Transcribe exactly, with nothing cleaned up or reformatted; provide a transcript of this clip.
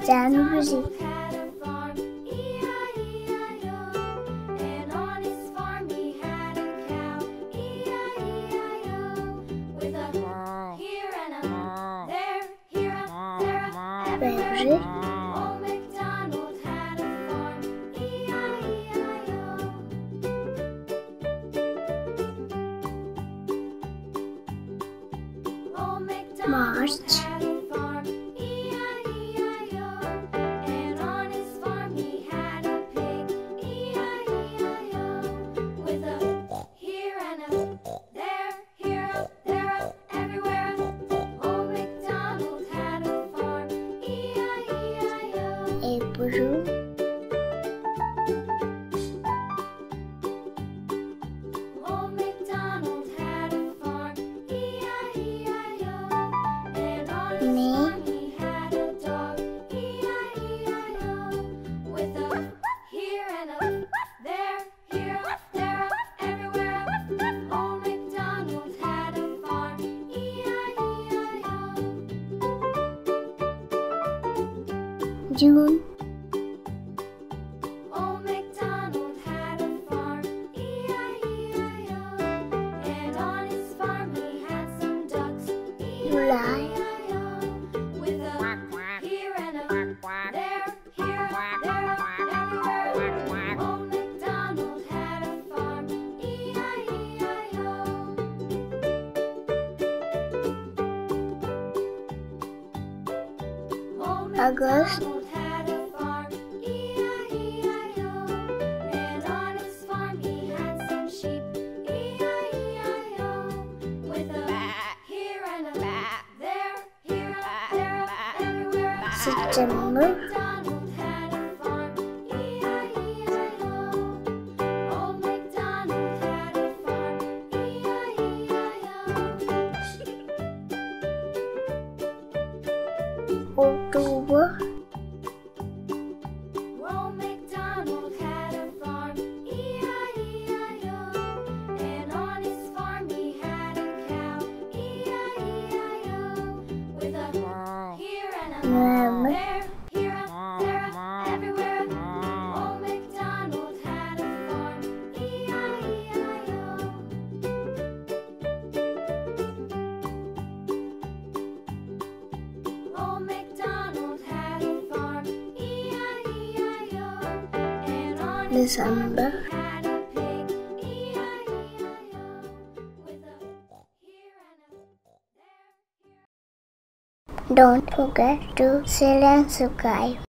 sound music. Baby. Old MacDonald had a farm, E I E I O. Old MacDonald had a farm, E I E I O. And on his farm he had a pig, E I E I O. With a here and a there, here up, there up, everywhere up. Old MacDonald had a farm, E I E I O. April. Old MacDonald had a farm, E I E I O. And on his Me. farm he had a dog, E I E I O. With a here and a there, here up, there up, everywhere up. Old MacDonald had a farm, E I E I O. June. Old MacDonald had a farm, E I E I O. And on his farm he had some ducks, E I E I O. With a here and a there, here, there, everywhere. Old MacDonald had a farm, E I E I O. Old August. MacDonald had a farm, E I E I O. And on his farm he had some sheep, E I E I O. With a here and a there, here, there, everywhere. September. MacDonald had a farm, E I E I O. Old MacDonald had a farm, E I E I O. October. Old MacDonald had a farm, E I E I O. And on his farm he had a cow, E I E I O. With a here and a November. there, here up, there up, everywhere up. Old MacDonald had a farm, E I E I O. Old MacDonald had a farm, E I E I O. And on his farm December. he had a pig, E I E I O. With a here and a there, here. Don't forget to share and subscribe.